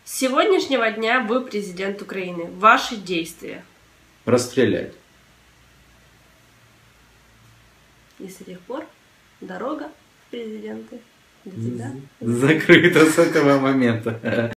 С сегодняшнего дня вы президент Украины. Ваши действия. Расстрелять. И с тех пор дорога в президенты для тебя закрыта с этого момента.